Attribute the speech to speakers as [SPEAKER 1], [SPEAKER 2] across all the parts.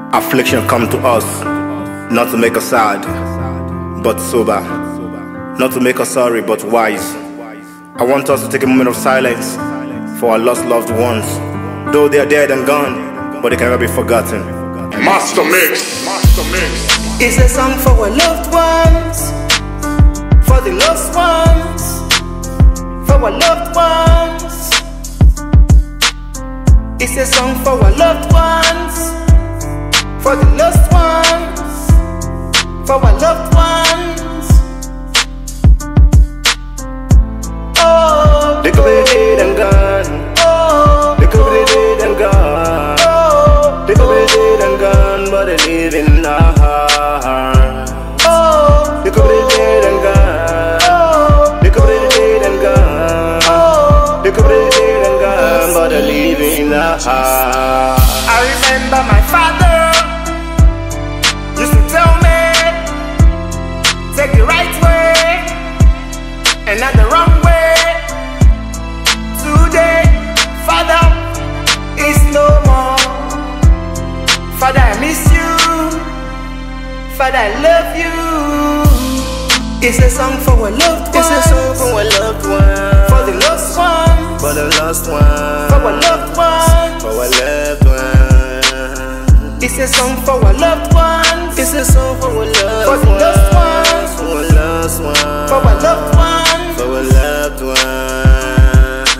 [SPEAKER 1] Affliction come to us, not to make us sad, but sober. Not to make us sorry, but wise. I want us to take a moment of silence for our lost loved ones. Though they are dead and gone, but they can never be forgotten.
[SPEAKER 2] Master Mix. Master Mix.
[SPEAKER 3] It's a song for our loved ones, for the lost ones, for our loved ones. It's a song for our loved ones, for the lost ones, for our loved ones. Oh,
[SPEAKER 1] they could be dead and gone.
[SPEAKER 3] Oh,
[SPEAKER 1] they could be dead and gone.
[SPEAKER 3] Oh,
[SPEAKER 1] they could be dead and gone, but they live in our heart.
[SPEAKER 3] Oh,
[SPEAKER 1] they could be dead and gone.
[SPEAKER 3] Oh,
[SPEAKER 1] they could be dead and gone.
[SPEAKER 3] Oh,
[SPEAKER 1] they could be dead and gone, but they live in our heart.
[SPEAKER 3] I remember my father used to tell me, take the right way and not the wrong way. Today, Father is no more. Father, I miss you. Father, I love you. It's a song for our loved ones.
[SPEAKER 1] It's a song for our loved ones,
[SPEAKER 3] for the lost ones,
[SPEAKER 1] for the lost ones,
[SPEAKER 3] for our loved ones,
[SPEAKER 1] for our loved ones.
[SPEAKER 3] It's a song for our loved ones.
[SPEAKER 1] It's a song for our loved
[SPEAKER 3] for the lost ones,
[SPEAKER 1] for our lost ones,
[SPEAKER 3] for our loved ones,
[SPEAKER 1] for our loved ones.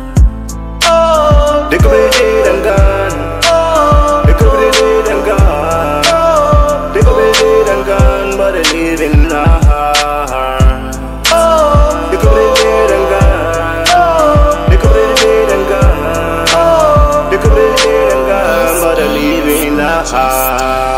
[SPEAKER 3] Oh,
[SPEAKER 1] they could be dead and gone.
[SPEAKER 3] Oh,
[SPEAKER 1] they could be dead and gone.
[SPEAKER 3] Oh,
[SPEAKER 1] they could be dead and gone, but they live in our heart.
[SPEAKER 3] Oh,
[SPEAKER 1] they could be dead and gone.
[SPEAKER 3] Oh,
[SPEAKER 1] they could be dead and gone.
[SPEAKER 3] Oh,
[SPEAKER 1] they could be dead and gone, but they live in our heart.